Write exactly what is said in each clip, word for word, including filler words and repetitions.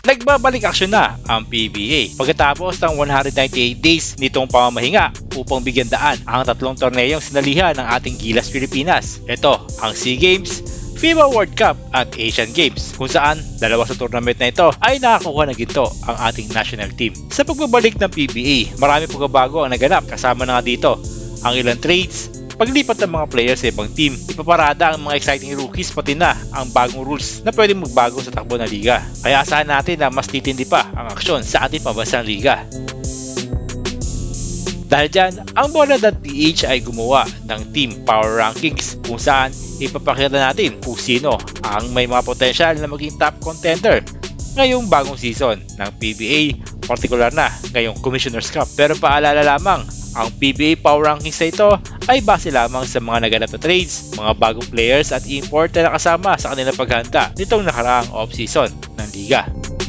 Nagbabalik aksyon na ang P B A pagkatapos ng one hundred ninety-eight days nitong pamamahinga upang bigyan daan ang tatlong torneyong sinalihan ng ating Gilas Pilipinas. Ito ang SEA Games, FIBA World Cup at Asian Games, kung saan dalawa sa tournament na ito ay nakakuha ng ginto ang ating national team. Sa pagbabalik ng P B A, marami pagbabago ang naganap, kasama na nga dito ang ilang trades, paglipat ng mga players sa ibang team, ipaparada ang mga exciting rookies pati na ang bagong rules na pwedeng magbago sa takbo ng liga. Kaya asahan natin na mas titindi pa ang aksyon sa ating pambansang liga. Dahil dyan, ang Bola dot p h ay gumawa ng Team Power Rankings kung saan ipapakita natin kung sino ang may mga potensyal na maging top contender ngayong bagong season ng P B A, partikular na ngayong Commissioner's Cup. Pero paalala lamang, ang P B A Power Rankings na ito ay base lamang sa mga naganap na trades, mga bagong players at import na nakasama sa kanilang paghanda nitong nakaraang off-season ng liga.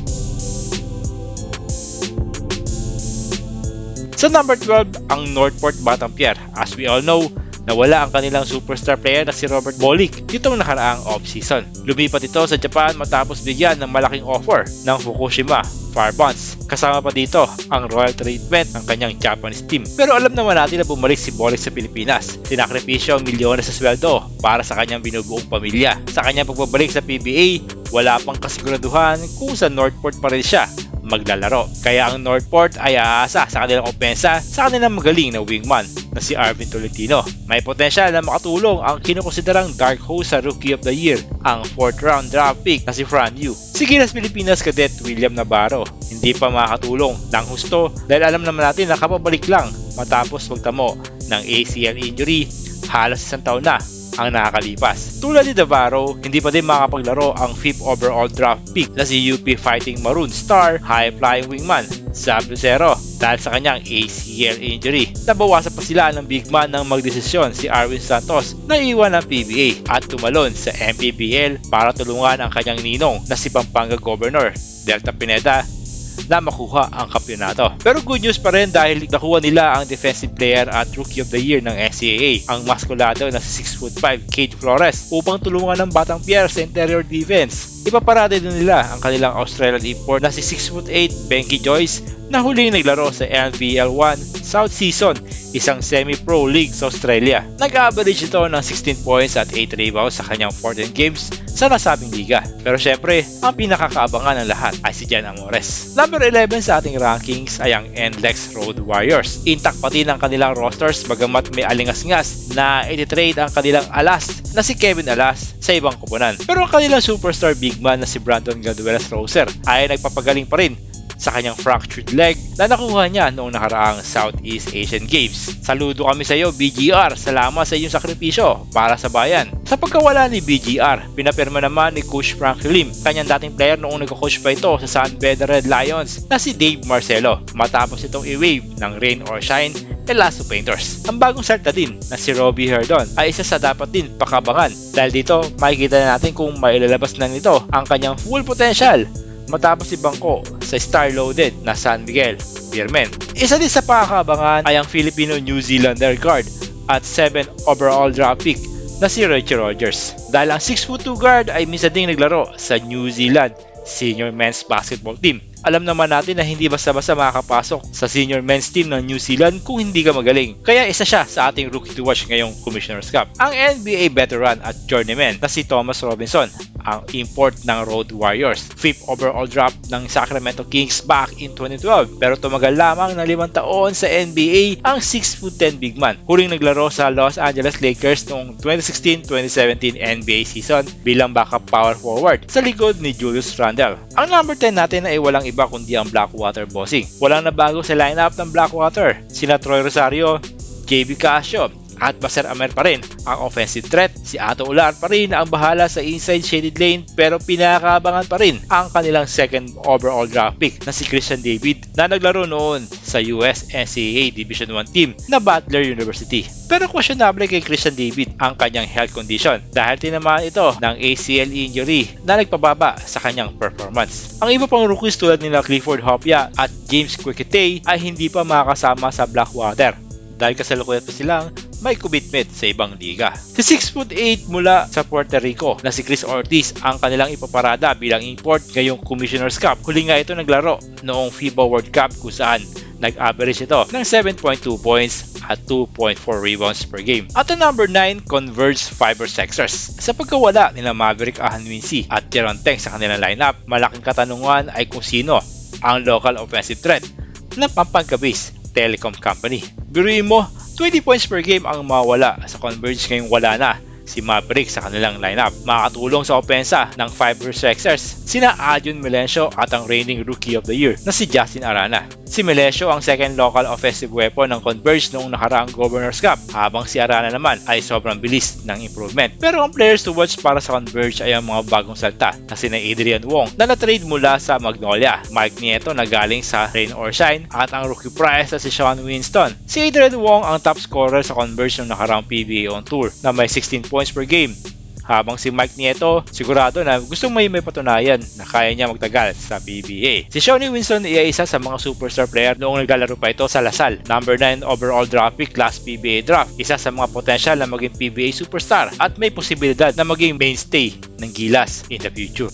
Sa number twelve, ang Northport Batanguer. As we all know, nawala ang kanilang superstar player na si Robert Bolick nitong nakaraang off-season. Lumipat ito sa Japan matapos bigyan ng malaking offer ng Fukushima Fire-Bonds. Kasama pa dito ang royal treatment ng kanyang Japanese team. Pero alam naman natin na bumalik si Bolick sa Pilipinas. Tinakripisyo ang milyones sa sweldo para sa kanyang binubuong pamilya. Sa kanyang pagbabalik sa P B A, wala pang kasiguraduhan kung sa Northport pa rin siya maglalaro. Kaya ang Northport ay aasa sa kanilang opensa sa kanilang magaling na wingman na si Arvin Tolentino. May potensyal na makatulong ang kinukonsiderang dark horse sa Rookie of the Year, ang fourth round draft pick na si Fran Yu. Si Gilas Pilipinas Cadet William Navarro hindi pa makakatulong ng husto dahil alam naman natin na kapabalik lang matapos magtamo ng A C L injury halos isang taon na ang nakakalipas. Tulad ni Navarro, hindi pa din makapaglaro ang fifth overall draft pick na si U P Fighting Maroon star high-flying wingman Zab Lucero dahil sa kanyang A C L injury. Nabawasan pa sila ng big man ng magdesisyon si Arwin Santos na iwan ng P B A at tumalon sa M P B L para tulungan ang kanyang ninong na si Pampanga Governor Delta Pineda na makuha ang kampyonato. Pero good news pa rin dahil nakuha nila ang Defensive Player at Rookie of the Year ng N C A A, ang maskulado na si six foot five Cade Flores upang tulungan ng Batang Pierre sa interior defense. Ipaparada din nila ang kanilang Australian import na si six foot eight Benky Joyce na huling naglaro sa N V L one South Season, isang semi-pro league sa Australia. Nag-average ito ng sixteen points at eight rebounds sa kanyang fourteen games sa nasabing liga. Pero syempre, ang pinakakaabangan ng lahat ay si Jan Amores. Number eleven sa ating rankings ay ang N L E X Road Warriors. Intact pati ng kanilang rosters bagamat may alingas-ngas na ititrade ang kanilang alas na si Kevin Alas sa ibang koponan. Pero ang kanilang superstar big man na si Brandon Gaduelas-Roser ay nagpapagaling pa rin sa kanyang fractured leg na nakuha niya noong nakaraang Southeast Asian Games. Saludo kami sa iyo B G R, salamat sa iyong sakripisyo para sa bayan. Sa pagkawala ni B G R, pinapirma naman ni Coach Frank Lim kanyang dating player noong nag-coach pa ito sa San Beda Red Lions na si Dave Marcelo matapos itong i-wave ng Rain or Shine Elasto Painters. Ang bagong salta din na si Robbie Herdon ay isa sa dapat din pakabangan dahil dito makikita na natin kung mailalabas na nito ang kanyang full potential matapos ibangko sa star-loaded na San Miguel Beermen. Isa din sa pakakabangan ay ang Filipino-New Zealander guard at seven overall draft pick na si Richie Rogers. Dahil ang six foot two guard ay minsan ding naglaro sa New Zealand Senior Men's Basketball Team. Alam naman natin na hindi basta-basta makakapasok sa Senior Men's Team ng New Zealand kung hindi ka magaling. Kaya isa siya sa ating rookie to watch ngayong Commissioner's Cup. Ang N B A veteran at journeyman na si Thomas Robinson, ang import ng Road Warriors. Fifth overall draft ng Sacramento Kings back in twenty twelve. Pero tumagal lamang ng limang taon sa N B A ang six foot ten big man. Huling naglaro sa Los Angeles Lakers noong twenty sixteen twenty seventeen N B A season bilang backup power forward sa likod ni Julius Randle. Ang number ten natin ay walang iba kundi ang Blackwater Bossing. Walang nabago sa lineup ng Blackwater. Sina Troy Rosario, J B Casio at Baser Amer pa rin ang offensive threat. Si Ato Ular pa rin ang bahala sa inside shaded lane pero pinakaabangan pa rin ang kanilang second overall draft pick na si Christian David na naglaro noon sa U S N C A A Division one team na Butler University. Pero questionable kay Christian David ang kanyang health condition dahil tinamaan ito ng A C L injury na nagpababa sa kanyang performance. Ang iba pang rookies tulad nila Clifford Hopia at James Quikete ay hindi pa makakasama sa Blackwater dahil kasalukuyan pa silang may commitment sa ibang liga. Si six foot eight mula sa Puerto Rico na si Chris Ortiz ang kanilang ipaparada bilang import ngayong Commissioner's Cup. Huli nga ito naglaro noong FIBA World Cup kung saan nag-average ito ng seven point two points at two point four rebounds per game. At ang number nine, Converge Fiber Sixers. Sa pagkawala nila Maverick Ahanwinsi at Teron Teng sa kanilang lineup, malaking katanungan ay kung sino ang local offensive threat ng Pampanga-based telecom company. Biruin mo, twenty points per game ang mawala sa Converge ngayong wala na si Maverick sa kanilang lineup. Makakatulong sa opensa ng Fiber Sixers sina Adrian Melencio at ang reigning Rookie of the Year na si Justin Arana. Si Melencio ang second local offensive weapon ng Converge noong nakaraang Governor's Cup, habang si Arana naman ay sobrang bilis ng improvement. Pero ang players to watch para sa Converge ay ang mga bagong salta na sina Adrian Wong na na-trade mula sa Magnolia, Mike Nieto na galing sa Rain or Shine, at ang rookie prize na si Sean Winston. Si Adrian Wong ang top scorer sa Converge noong nakaraang P B A on tour na may sixteen points per game, habang si Mike Nieto sigurado na gustong may may patunayan na kaya niya magtagal sa P B A. Si Shawnee Winston ay isa sa mga superstar player noong naglalaro pa ito sa Lasal. Number nine overall draft pick last P B A draft. Isa sa mga potensyal na maging P B A superstar at may posibilidad na maging mainstay ng Gilas in the future.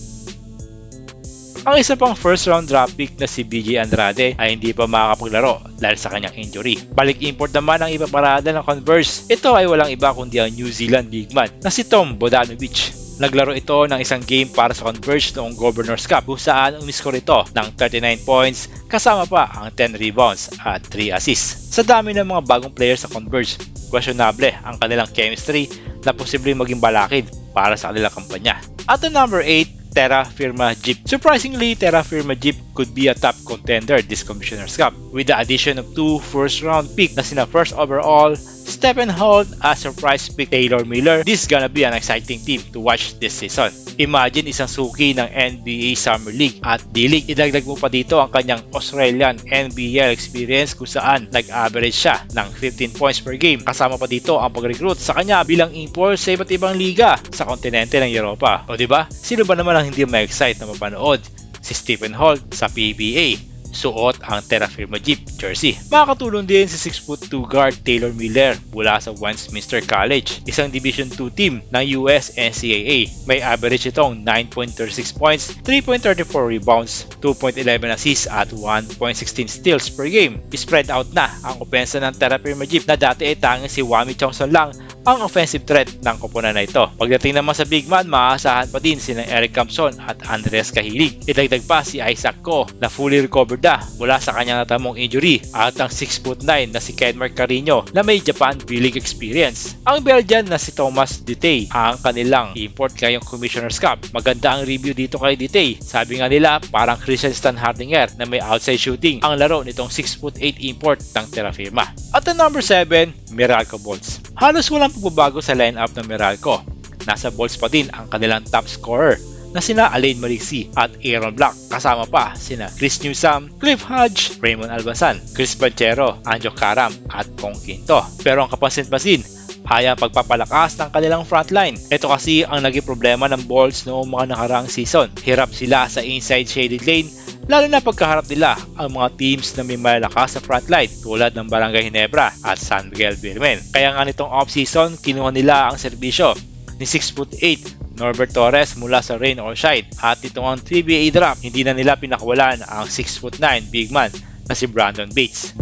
Ang isa pang first round draft pick na si B J Andrade ay hindi pa makakapaglaro dahil sa kanyang injury. Balik import naman ang ipaparada ng Converse. Ito ay walang iba kundi ang New Zealand big man na si Tom Bodanovic. Naglaro ito ng isang game para sa Converge noong Governor's Cup kung saan umiskor ito ng thirty-nine points kasama pa ang ten rebounds at three assists. Sa dami ng mga bagong players sa Converge, questionable ang kanilang chemistry na posibleng maging balakid para sa kanilang kampanya. At ang number eight, Terra Firma Jeep. Surprisingly, Terra Firma Jeep could be a top contender this Commissioner's Cup with the addition of two first round pick na sina first overall Stephen Holt as surprise pick Taylor Miller. This is gonna be an exciting team to watch this season. Imagine isang suki ng N B A Summer League at D-League. Idagdag mo pa dito ang kanyang Australian N B L experience kung saan nag-average siya ng fifteen points per game. Kasama pa dito ang pag-recruit sa kanya bilang import sa iba't ibang liga sa kontinente ng Europa. O diba? Sino ba naman ang hindi ma-excite na mapanood si Stephen Holt sa P B A suot ang Terra Firma Jeep jersey? Makakatulong din si six foot two guard Taylor Miller mula sa Westminster College, isang Division two team ng U S N C A A. May average itong nine point three six points, three point three four rebounds, two point one one assists at one point one six steals per game. Spread out na ang opensa ng Terra Firma Jeep na dati ay tanging si Wami Chongson lang ang offensive threat ng koponan na ito. Pagdating naman sa big man, maaasahan pa din sina Eric Campson at Andres Cahilig. Idagdag pa si Isaac Ko na fully recovered na mula sa kanyang natamong injury, at ang six foot nine na si Kenmar Carino na may Japan B-League experience. Ang Belgian na si Thomas Ditey ang kanilang import ngayong Commissioner's Cup. Maganda ang review dito kay Ditey. Sabi nga nila parang Christian Standhardinger na may outside shooting ang laro nitong six foot eight import ng Terra Firma. At ang number seven, Meralco Bulls. Halos walang pagbabago sa lineup ng Meralco. Nasa Bulls pa din ang kanilang top scorer na sina Alain Marixi at Aaron Black, kasama pa sina Chris Newsome, Cliff Hodge, Raymond Albasan, Chris Banchero, Anjo Karam at Kong Quinto. Pero ang kapansin-pansin ay ang pagpapalakas ng kanilang frontline. Ito kasi ang naging problema ng Bulls noong mga nakaraang season. Hirap sila sa inside shaded lane, lalo na pagkaharap nila ang mga teams na may malalakas sa frontline tulad ng Barangay Ginebra at San Miguel Birmen. Kaya nga nitong off-season, kinuha nila ang serbisyo ni six foot eight Norbert Torres mula sa Rain or Shine, at itong ang P B A draft, hindi na nila pinakawalan ang six foot nine big man na si Brandon Bates.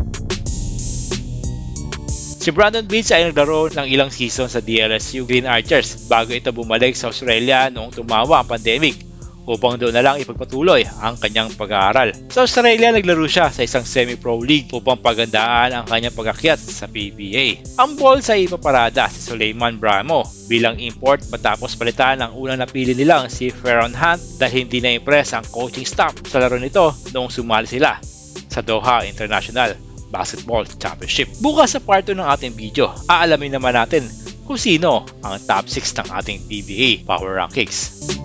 Si Brandon Bates ay naglaro ng ilang season sa D L S U Green Archers bago ito bumalik sa Australia noong tumawa ang pandemic upang doon na lang ipagpatuloy ang kanyang pag-aaral. Sa Australia, naglaro siya sa isang semi-pro league upang pagandaan ang kanyang pag-akyat sa P B A. Ang Bulls ay ipaparada si Suleiman Bramo bilang import matapos palitan ang unang napili nilang si Ferron Hunt dahil hindi na-impress ang coaching staff sa laro nito noong sumali sila sa Doha International Basketball Championship. Bukas sa part two ng ating video, aalamin naman natin kung sino ang top six ng ating P B A Power Rankings.